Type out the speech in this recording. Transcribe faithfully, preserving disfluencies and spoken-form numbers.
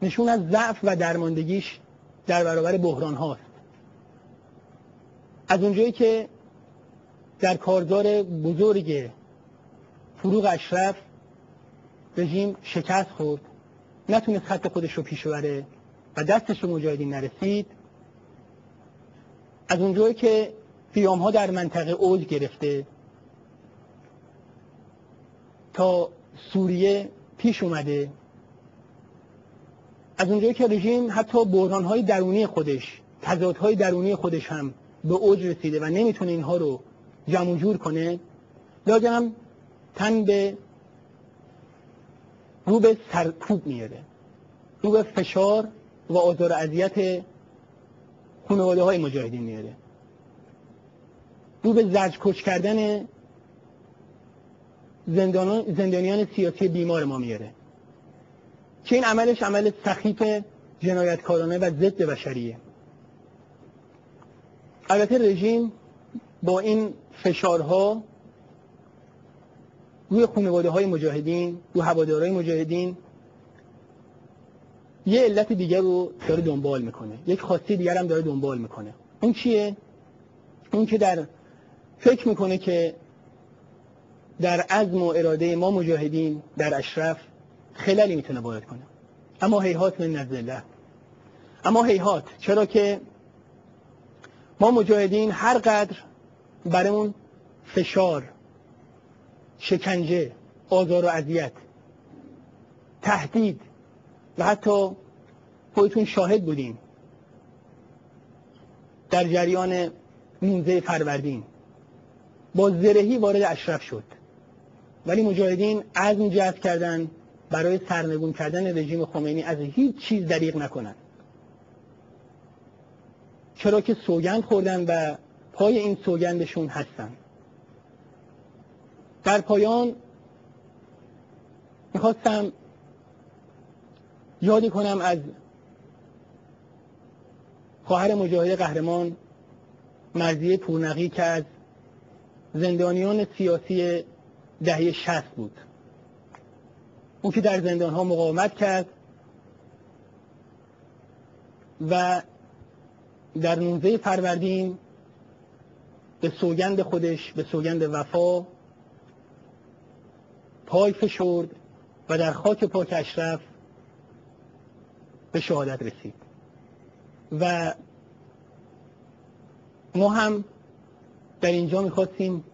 نشون از ضعف و درماندگیش در برابر بحران هاست. از اونجایی که در کارزار بزرگ فروغ اشرف رژیم شکست خورد، نتونست خط خودش رو پیش ببره و دستش رو مجاهدین نرسید، از اونجایی که قیام ها در منطقه اوج گرفته تا سوریه پیش اومده، از اونجایی که رژیم حتی بحران های درونی خودش، تضادهای درونی خودش هم به اوج رسیده و نمیتونه اینها رو جمع جور کنه، لازم تن به رو به سرکوب میاره، رو به فشار و آزار و اذیت خانواده های مجاهدین میاره، رو به زجر کش کردن زندانان زندانیان سیاسی بیمار ما میاره که این عملش عمل سخیف جنایتکارانه و ضد بشریه. البته رژیم با این فشارها روی خانواده های مجاهدین، روی هوادارهای مجاهدین، یه علت دیگر رو داره دنبال میکنه، یک خواسته دیگر هم داره دنبال میکنه. اون چیه؟ اون که در فکر میکنه که در عزم و اراده ما مجاهدین در اشرف خلالی میتونه وارد کنه. اما هیهات من نزله، اما هیهات، چرا که ما مجاهدین هر قدر برامون فشار، شکنجه، آزار و اذیت، تهدید و حتی خودتون شاهد بودین در جریان نوزده فروردین با زرهی وارد اشرف شد، ولی مجاهدین عزم جزم کردن برای سرنگون کردن رژیم خمینی از هیچ چیز دریغ نکنن، چرا که سوگند خوردن و پای این سوگندشون هستن. در پایان میخواستم یادی کنم از خواهر مجاهد قهرمان مرضیه پورنقی که از زندانیان سیاسی دهه شصت بود. اون که در زندانها مقاومت کرد و در نوزده فروردین به سوگند خودش، به سوگند وفا پای فشرد و در خاک پاک اشرف به شهادت رسید. و ما هم در اینجا میخواستیم